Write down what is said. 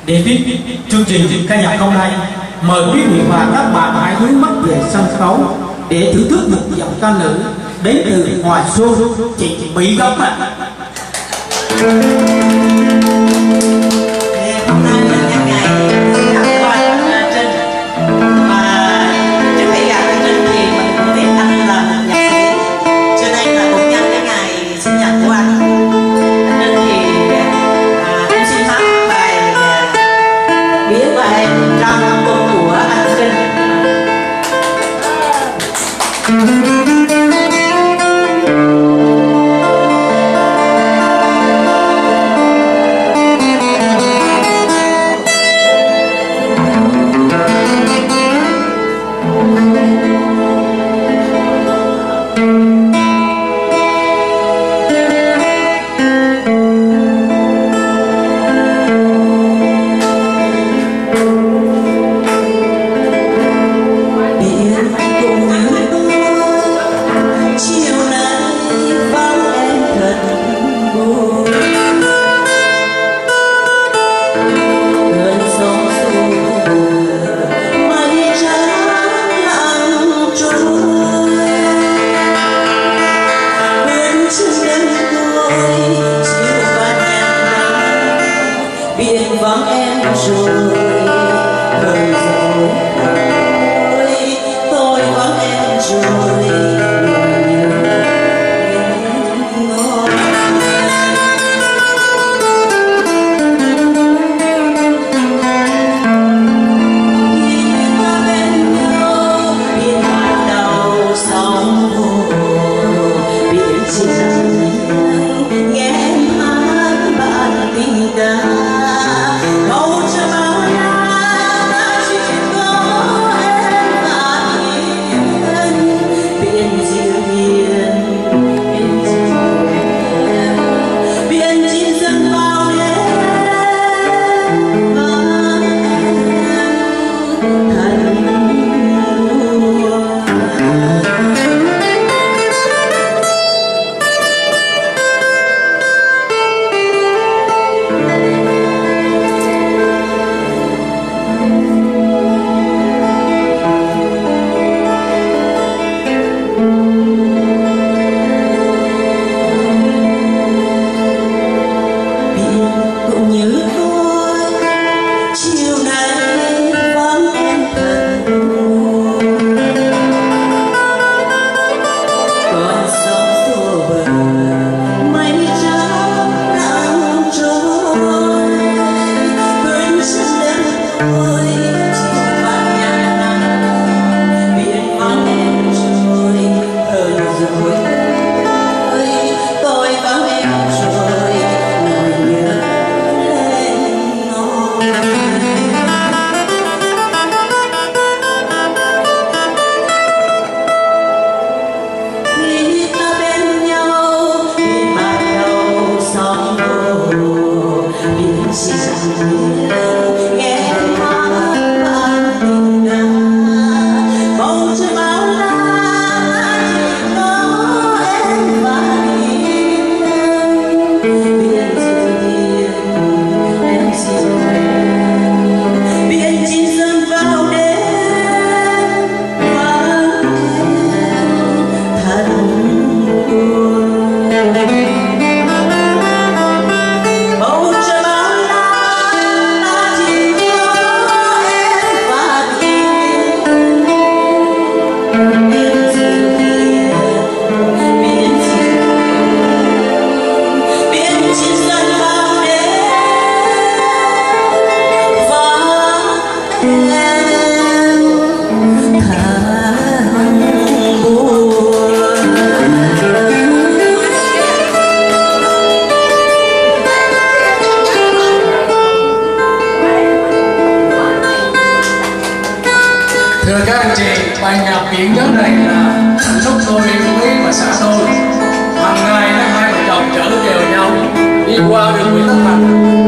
Để tiếp chương trình ca nhạc hôm nay, mời quý vị và các bạn hãy hướng mắt về sân khấu để thưởng thức một giọng ca nữ đến từ Hoài Xuân, chị Mỹ Gốc ạ. Hôm nay là nhân ngày sinh nhật của anh Trinh, và trước khi gặp anh Trinh thì mình cũng biết anh là một nhạc sĩ, cho nên là cũng nhân cái ngày sinh nhật của anh Trinh thì em xin hát bài Biết của em trong album của anh Trinh. Vắng em rồi, đời rồi, tôi vắng em rồi, thưa các anh chị, bài nhạc biển nhớ này là hạnh phúc tôi yêu quý và xa xôi. Hàng ngày hai vợ chồng chở đều nhau đi qua đường Nguyễn Tất Thành.